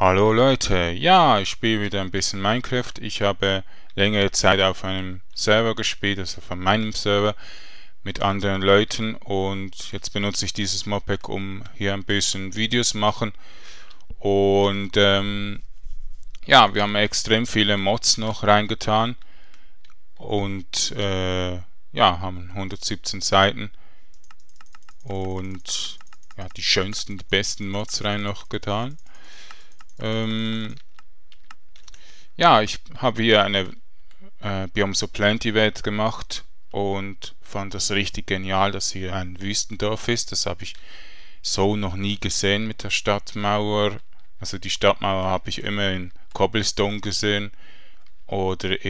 Hallo Leute, ja, ich spiele wieder ein bisschen Minecraft. Ich habe längere Zeit auf einem Server gespielt, also von meinem Server mit anderen Leuten, und jetzt benutze ich dieses Modpack, um hier ein bisschen Videos machen. Und ja, wir haben extrem viele Mods noch reingetan und ja, haben 117 Seiten und ja, die schönsten, die besten Mods rein noch getan. Ja, ich habe hier eine Beyond So Plenty Welt gemacht und fand das richtig genial, dass hier ein Wüstendorf ist. Das habe ich so noch nie gesehen mit der Stadtmauer. Also die Stadtmauer habe ich immer in Cobblestone gesehen oder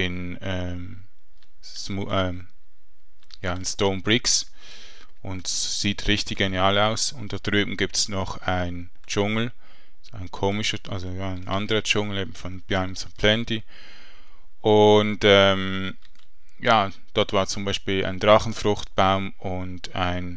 ja, in Stone Bricks, und sieht richtig genial aus. Und da drüben gibt es noch ein Dschungel, ein komischer, also ja, ein anderer Dschungel eben von Beyond So Plenty. Und ja, dort war zum Beispiel ein Drachenfruchtbaum und ein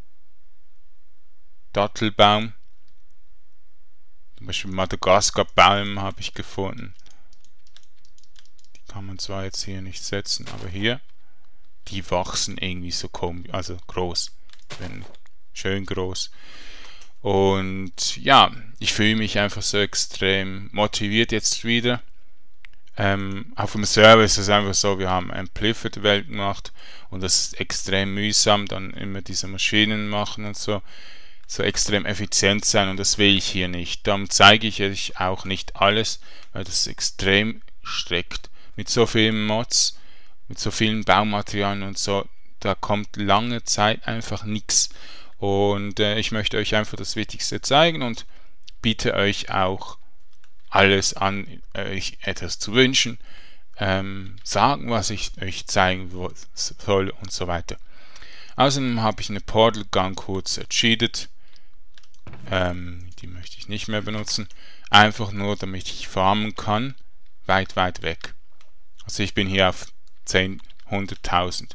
Dattelbaum. Zum Beispiel Madagaskar-Baum habe ich gefunden. Die kann man zwar jetzt hier nicht setzen, aber hier, die wachsen irgendwie so komisch, also groß, schön groß. Und ja, ich fühle mich einfach so extrem motiviert jetzt wieder. Auf dem Server ist es einfach so, wir haben ein Play für die Welt gemacht und das ist extrem mühsam, dann immer diese Maschinen machen und so extrem effizient sein, und das will ich hier nicht. Darum zeige ich euch auch nicht alles, weil das extrem streckt. Mit so vielen Mods, mit so vielen Baumaterialien und so, da kommt lange Zeit einfach nichts. Und ich möchte euch einfach das Wichtigste zeigen und biete euch auch alles an, euch etwas zu wünschen, sagen, was ich euch zeigen soll und so weiter. Außerdem habe ich eine Portal Gun kurz entschiedet. Die möchte ich nicht mehr benutzen. Einfach nur, damit ich farmen kann, weit weg. Also ich bin hier auf 100.000.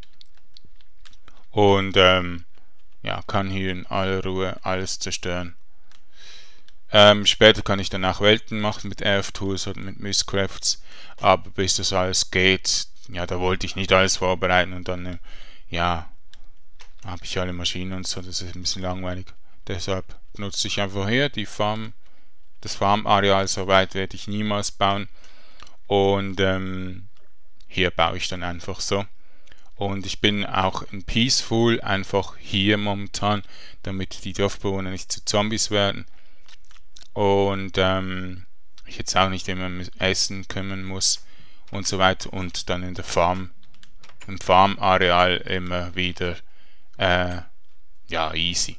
Und ja, kann hier in aller Ruhe alles zerstören. Später kann ich dann auch Welten machen mit RF-Tools oder mit Mistcrafts, aber bis das alles geht, ja, da wollte ich nicht alles vorbereiten und dann, ja, habe ich alle Maschinen und so, das ist ein bisschen langweilig. Deshalb nutze ich einfach hier das Farmareal, so weit werde ich niemals bauen, und hier baue ich dann einfach so. Und ich bin auch in Peaceful einfach hier momentan, damit die Dorfbewohner nicht zu Zombies werden. Und ich jetzt auch nicht immer um Essen kümmern muss und so weiter, und dann in der im Farmareal immer wieder ja, easy.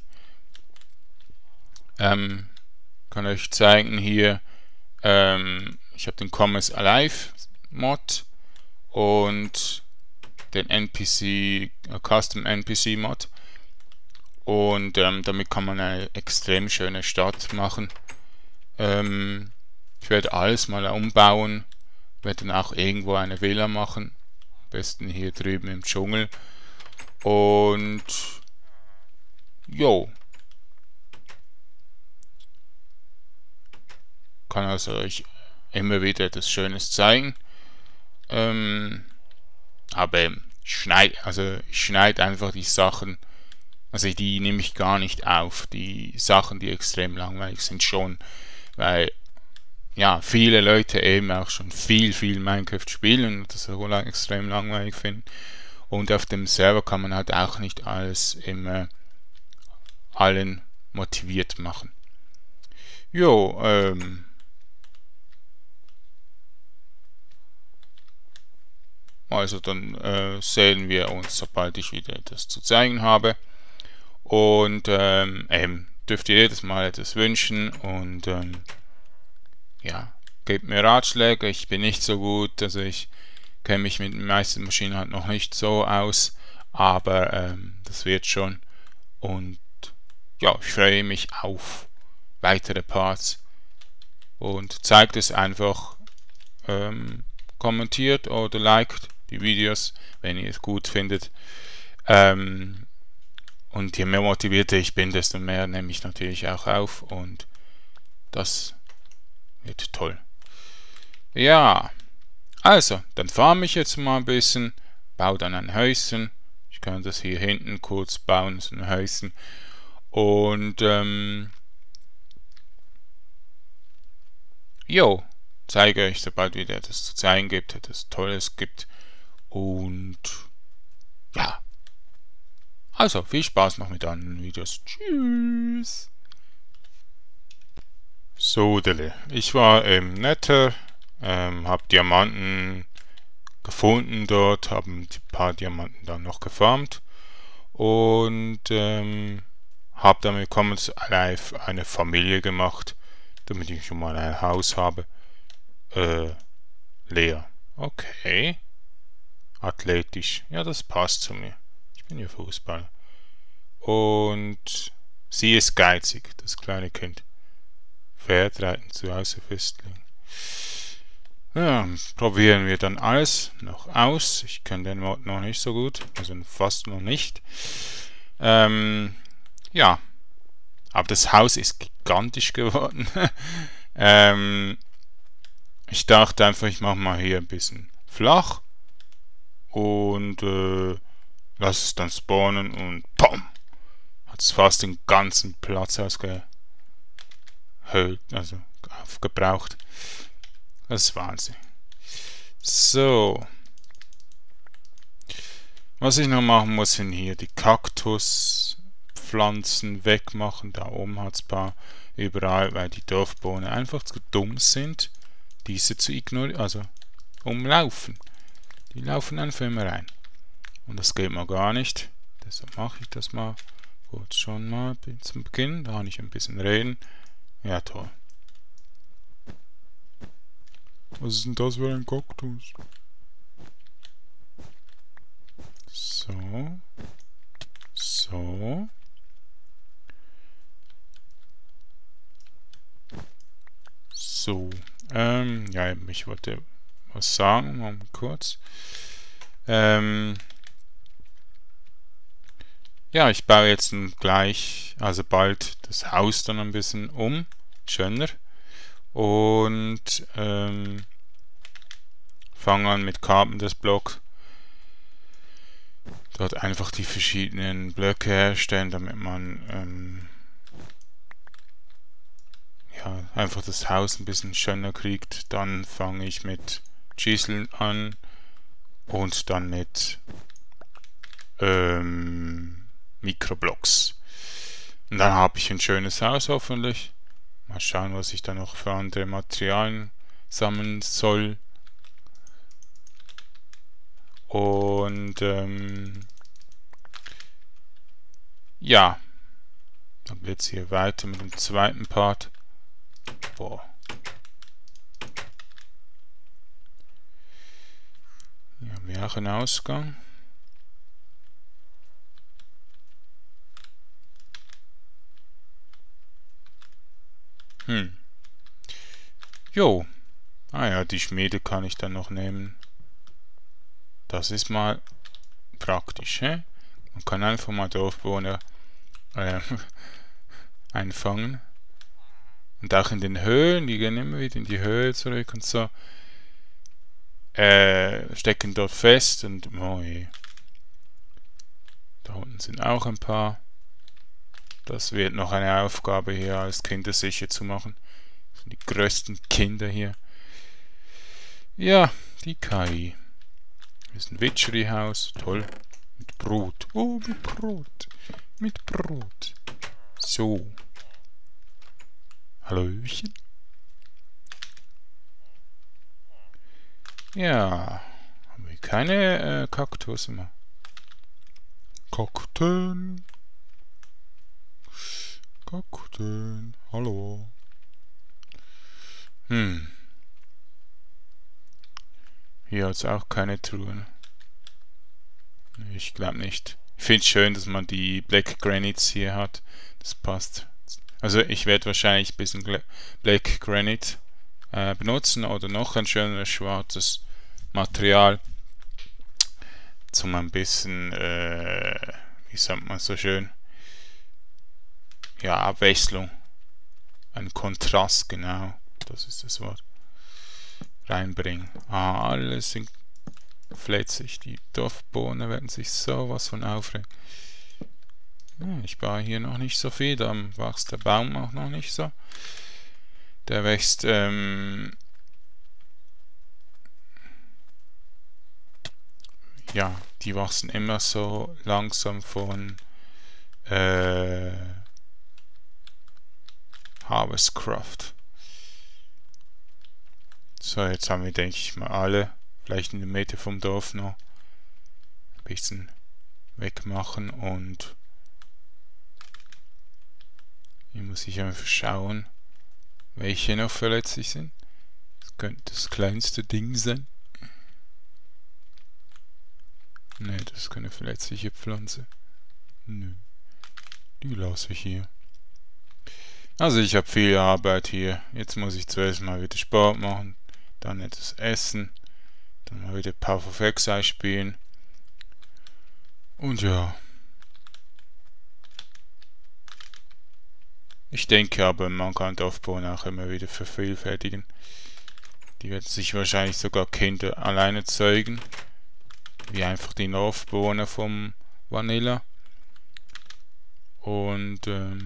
Kann euch zeigen hier, ich habe den Commerce Alive Mod und den Custom NPC Mod, und damit kann man eine extrem schöne Stadt machen. Ich werde alles mal umbauen, werde dann auch irgendwo eine Villa machen, am besten hier drüben im Dschungel, und jo, kann also euch immer wieder etwas Schönes zeigen. Aber ich schneide einfach die Sachen, also die nehme ich gar nicht auf, die Sachen, die extrem langweilig sind, schon, weil ja, viele Leute eben auch schon viel Minecraft spielen und das so extrem langweilig finden. Und auf dem Server kann man halt auch nicht alles immer allen motiviert machen. Jo, also dann sehen wir uns, sobald ich wieder etwas zu zeigen habe. Und eben dürft ihr jedes Mal etwas wünschen, und ja, gebt mir Ratschläge. Ich bin nicht so gut, also ich kenne mich mit den meisten Maschinen halt noch nicht so aus, aber das wird schon. Und ja, ich freue mich auf weitere Parts, und zeigt es einfach, kommentiert oder liked die Videos, wenn ihr es gut findet. Und je mehr motivierter ich bin, desto mehr nehme ich natürlich auch auf, und das Wird toll. Ja, also, dann farme ich jetzt mal ein bisschen, baue dann ein Häuschen. Ich kann das hier hinten kurz bauen, so ein Häuschen. Und, jo, zeige euch, sobald wieder das zu zeigen gibt, etwas Tolles gibt. Und, ja. Also, viel Spaß noch mit anderen Videos. Tschüss. So, Dille. Ich war im Nether, habe Diamanten gefunden dort, habe ein paar Diamanten dann noch gefarmt und habe dann mit Commons Live eine Familie gemacht, damit ich schon mal ein Haus habe. Lea. Okay. Athletisch. Ja, das passt zu mir. Ich bin ja Fußballer. Und sie ist geizig, das kleine Kind. Pferdreiten zu Hause festlegen. Ja, probieren wir dann alles noch aus. Ich kenne den Mod noch nicht so gut, also fast noch nicht. Ja, aber das Haus ist gigantisch geworden. Ich dachte einfach, ich mache mal hier ein bisschen flach und lasse es dann spawnen und POM! Hat es fast den ganzen Platz ausgehöhlt, also aufgebraucht. Das ist Wahnsinn. So. Was ich noch machen muss, sind hier die Kaktuspflanzen wegmachen. Da oben hat es ein paar überall, weil die Dorfbewohner einfach zu dumm sind, diese zu ignorieren, also umlaufen. Die laufen einfach immer rein. Und das geht mal gar nicht. Deshalb mache ich das mal kurz schon mal zum Beginn. Da kann ich ein bisschen reden. Ja, toll. Was ist denn das für ein Kaktus? So. So. So. Ja, ich wollte was sagen, mal kurz. Ja, ich baue jetzt gleich, also bald das Haus dann ein bisschen um. Schöner. Und fange an mit Carpenters Block. Dort einfach die verschiedenen Blöcke herstellen, damit man ja, einfach das Haus ein bisschen schöner kriegt. Dann fange ich mit Chiseln an und dann mit Mikroblocks. Und dann habe ich ein schönes Haus hoffentlich. Mal schauen, was ich da noch für andere Materialien sammeln soll. Und ja, dann geht es hier weiter mit dem zweiten Part. Boah. Hier haben wir auch einen Ausgang. Jo. Ah ja, die Schmiede kann ich dann noch nehmen. Das ist mal praktisch, hä? Man kann einfach mal Dorfbewohner einfangen. Und auch in den Höhlen, die gehen immer wieder in die Höhe zurück und so. Stecken dort fest und oh je. Da unten sind auch ein paar. Das wird noch eine Aufgabe hier als Kinder sicher zu machen. Das sind die größten Kinder hier. Ja, die KI. Das ist ein Witchery-Haus. Toll. Mit Brot. Oh, mit Brot. Mit Brot. So. Hallöchen. Ja. Haben wir keine Kaktus mehr. Kakteen. Kakteen. Hallo. Hier hat es auch keine Truhen. Ich glaube nicht. Ich finde es schön, dass man die Black Granites hier hat. Das passt. Also ich werde wahrscheinlich ein bisschen Black Granite benutzen oder noch ein schöneres schwarzes Material. Zum ein bisschen, wie sagt man so schön? Ja, Abwechslung. Ein Kontrast, genau. das ist das Wort. Reinbringen. Ah, alles sind fletzig. Die Dorfbewohner werden sich sowas von aufregen. Ja, ich baue hier noch nicht so viel, da wächst der Baum auch noch nicht so. Der wächst, ja, die wachsen immer so langsam von Harvestcraft. So, jetzt haben wir, denke ich mal, alle. Vielleicht in der Mitte vom Dorf noch ein bisschen wegmachen und hier muss ich einfach schauen, welche noch verletzlich sind. Das könnte das kleinste Ding sein. Ne, das ist keine verletzliche Pflanze. Nö. Die lasse ich hier. Also ich habe viel Arbeit hier. Jetzt muss ich zuerst mal wieder Sport machen, dann etwas essen, dann mal wieder Path of Exile spielen. Und ja. Ich denke aber, man kann Dorfbewohner auch immer wieder vervielfältigen. Die werden sich wahrscheinlich sogar Kinder alleine zeugen. Wie einfach die Dorfbewohner vom Vanilla. Und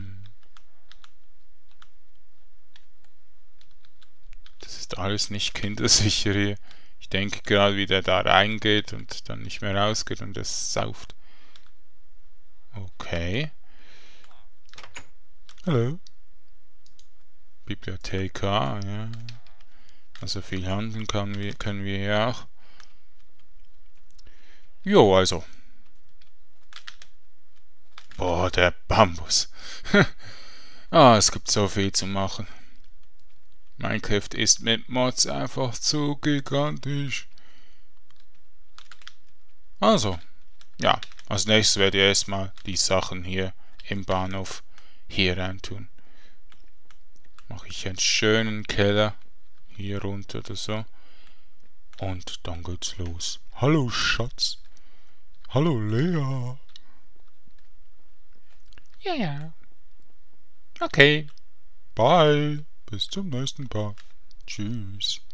das ist alles nicht kindersicher hier. Ich denke gerade, wie der da reingeht und dann nicht mehr rausgeht und es sauft. Okay. Hallo. Bibliothekar, ja. Also viel handeln können wir hier auch. Jo, also. Boah, der Bambus. Es gibt so viel zu machen. Minecraft ist mit Mods einfach zu gigantisch. Also, ja. Als nächstes werde ich erstmal die Sachen hier im Bahnhof hier rein tun. Mache ich einen schönen Keller hier runter oder so. Und dann geht's los. Hallo Schatz. Hallo Lea. Ja. Okay. Bye. Bis zum nächsten Part. Tschüss.